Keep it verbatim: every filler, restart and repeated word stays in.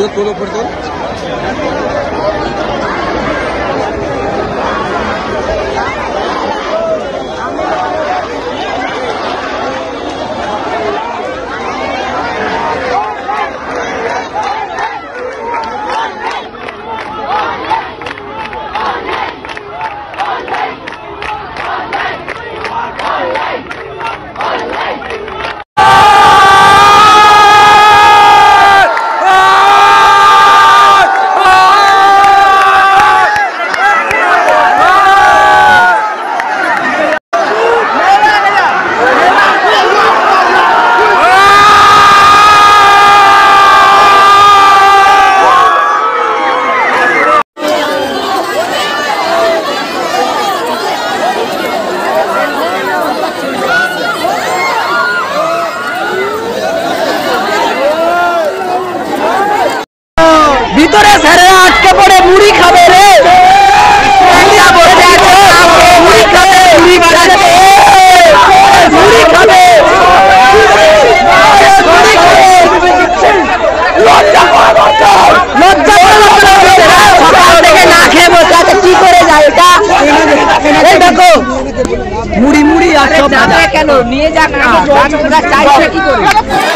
তোর উপর তোর ভিতরে ছেড়ে আটকে পড়ে মুড়ি খাবে রে মুড়ি খাবে মুড়ি খাবে মুড়ি খাবে সকাল থেকে না খেয়ে বসে আছে কি করে যায় এটা দেখো মুড়ি মুড়ি আর কেন নিয়ে যাক না চাইছে কি করে।